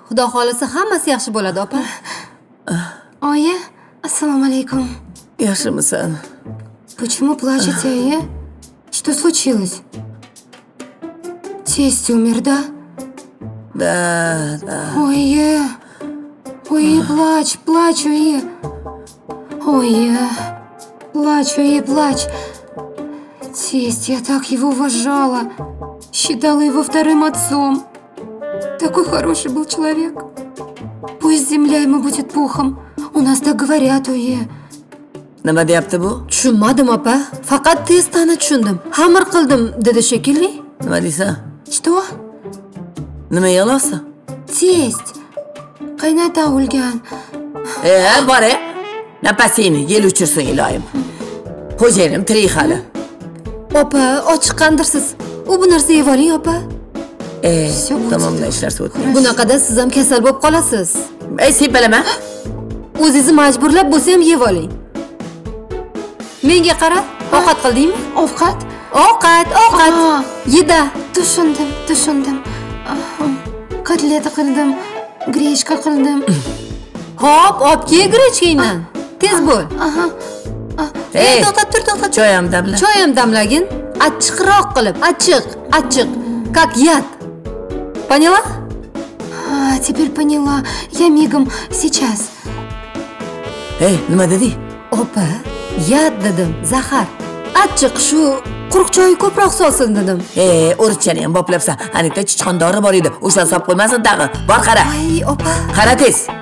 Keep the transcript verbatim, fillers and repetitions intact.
Xudo xolisa hammasi yaxshi bo'ladi, opa. Oyi, assalomu alaykum. Yaxshimisan? Почему плачете, oyi? Что случилось? Тесть умер, да? Да, да. Ой, ой, плачь, плачь, ой. Ой, плачь, ой, плачь. Тесть, я так его уважала. Считала его вторым отцом. Такой хороший был человек. Пусть земля ему будет пухом. У нас так говорят, ой. Nima deyapti bu? Tushunmadim, opa. Faqat testani tushundim. Xamir qildim dedi shekilli. Nima deysan? Что? Nima yig'layapsan? Тесть. Qaynota o'lgan. E, bore. Napasingni yel uchirsin iloyim. Xo'jayinim tirik hali. Opa, ochiqqandirsiz. U bu narsa yeb oling, opa. E, tamomla ishlar so'tmaydi. Bunaqada siz ham kasal bo'lib qolasiz. Ey, sepalama. O'zingizni majburlab bo'lsa ham yeb oling. Menga qara, ovqat qildingmi? Ovqat? Ovqat, ovqat. Yeda. Tushundim, tushundim. Kotleta qildim, grechka qildim. Hop, olib kel grechkangdan. Tez bo'l. Aha. Ey, to'xtab tur, to'xtab. Choy ham damla. Choy ham damlagin. Achchiqroq qilib, achchiq, achchiq. Как яд. Поняла? А, теперь поняла. Я мигом, сейчас. Ey, nima dedi? Opa, yad dedim, zahar. Achchiq shu quruq choy ko'proq solsin dedim. Ey, o'richchani ham boplabsan. Anikda chichqon dori bor edi. O'shani solib qo'ymasin tag'i. Bor qara. Ay, opa. Qara tez.